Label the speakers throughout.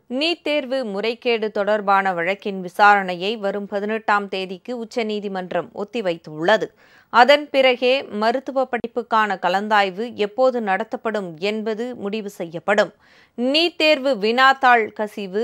Speaker 1: NEET தேர்வு முறைகேடு தொடர்பான வழக்கின் விசாரணையை வரும் 18ஆம் தேதிக்கு உச்சநீதிமன்றம் ஒத்திவைத்துள்ளது. அதன் பிறகே மருத்துவ படிப்புக்கான கலந்தாய்வு எப்போது நடத்தப்படும் என்பது முடிவு செய்யப்படும். நீட் தேர்வு வினாத்தாள் கசிவு,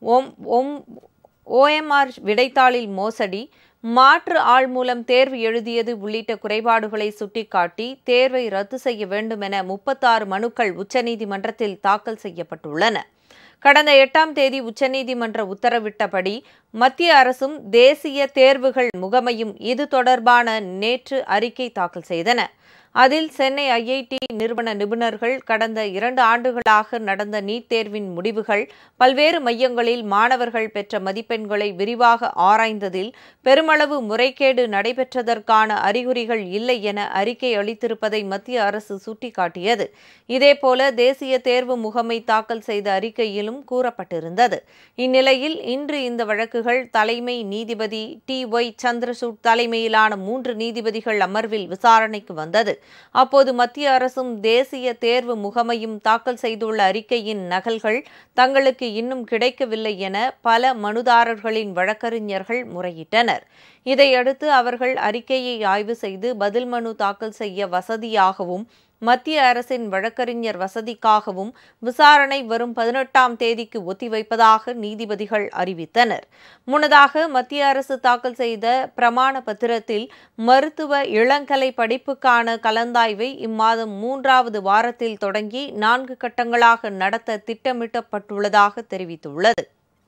Speaker 1: OMR விடைத்தாளில் மோசடி, மாற்று ஆள் மூலம் தேர்வு எழுதியது உள்ளிட்ட குறைபாடுகளை சுட்டிக்காட்டி தேர்வை ரத்து செய்ய வேண்டும் என 36 மனுக்கள் உச்சநீதிமன்றத்தில் தாக்கல் செய்யப்பட்டுள்ளன. கடந்த 8ஆம் தேதி உச்சநீதிமன்ற உத்தரவிட்டபடி மத்திய அரசும் தேசிய தேர்வுகள் முகமையும் இது தொடர்பான நேற்று அறிக்கை தாக்கல் செய்தன. அதில் சென்னை IIT நிறுவன நிபுணர்கள் கடந்த 2 ஆண்டுகளாக நடந்த நீட் தேர்வின் முடிவுகள், பல்வேறு மையங்களில் மாணவர்கள் பெற்ற மதிப்பெண்களை விரிவாக ஆராய்ந்ததில் பெருமளவு முறைகேடு நடைபெற்றதற்கான அறிகுறிகள் இல்லை என அறிக்கை அளித்திருப்பதை மத்திய அரசு சுட்டிக்காட்டியது. இதேபோல தேசிய தேர்வு முகமை தாக்கல் செய்த அறிக்கையிலும் கூறப்பட்டிருந்தது. இந்நிலையில் இன்று இந்த வழக்குகள் தலைமை நீதிபதி TY சந்திரசூட் தலைமையிலான 3 நீதிபதிகள் அமர்வில் விசாரணைக்கு வந்தது. அப்போது மத்திய அரசும் தேசிய தேர்வு முகமையும் தாக்கல் செய்துள்ள அறிக்கையின் நகல்கள் தங்களுக்கு இன்னும் கிடைக்கவில்லை என பல மனுதாரர்களின் வழக்கறிஞர்கள் முறையிட்டனர். இதையடுத்து அவர்கள் அறிக்கையை ஆய்வு செய்து பதில் மனு தாக்கல் செய்ய வசதியாகவும் மத்திய அரசின் வழக்கறிஞர் வசதிக்காகவும் விசாரணை வரும் 18ஆம் தேதிக்கு ஒத்திவைப்பதாக நீதிபதிகள் அறிவித்தனர். முன்னதாக மத்திய அரசு தாக்கல் செய்த பிரமாண பத்திரத்தில் மருத்துவ இளங்கலை படிப்புக்கான கலந்தாய்வை இம்மாதம் 3வது வாரத்தில் தொடங்கி 4 கட்டங்களாக நடத்த திட்டமிடப்பட்டுள்ளதாக தெரிவித்துள்ளது.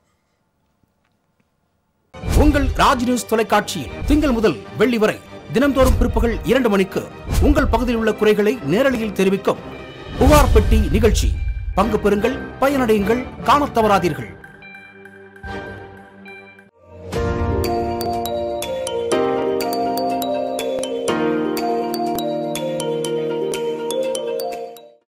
Speaker 2: உங்கள் ராஜ் நியூஸ் தொலைக்காட்சியில் திங்கள் முதல் வெள்ளி வரை தினந்தோறும் பிற்பகல் 2 மணிக்கு உங்கள் பகுதியில் உள்ள குறைகளை நேரலையில் தெரிவிக்கும் புகார் பெட்டி நிகழ்ச்சி. பங்கு பெறுங்கள், பயனடையுங்கள், காணத் தவறாதீர்கள்.